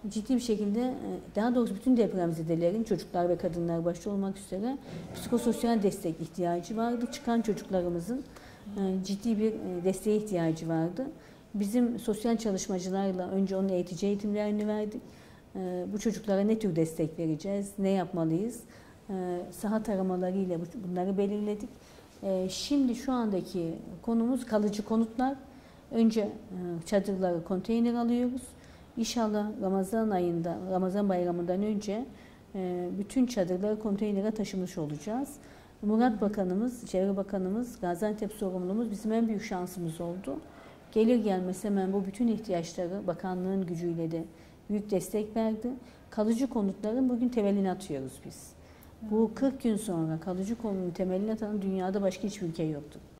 ciddi bir şekilde, daha doğrusu bütün depremzedelerin, çocuklar ve kadınlar başta olmak üzere psikososyal destek ihtiyacı vardı. Çıkan çocuklarımızın ciddi bir desteğe ihtiyacı vardı. Bizim sosyal çalışmacılarla önce onun eğitici eğitimlerini verdik. Bu çocuklara ne tür destek vereceğiz, ne yapmalıyız? Saha taramalarıyla bunları belirledik. Şimdi şu andaki konumuz kalıcı konutlar. Önce çadırları konteyner alıyoruz. İnşallah Ramazan ayında, Ramazan bayramından önce bütün çadırları konteynere taşımış olacağız. Murat Bakanımız, Çevre Bakanımız, Gaziantep sorumlumuz bizim en büyük şansımız oldu. Gelir gelmez hemen bu bütün ihtiyaçları bakanlığın gücüyle de büyük destek verdi. Kalıcı konutların bugün temelini atıyoruz biz. Bu 40 gün sonra kalıcı konutun temelini atan dünyada başka hiçbir ülke yoktu.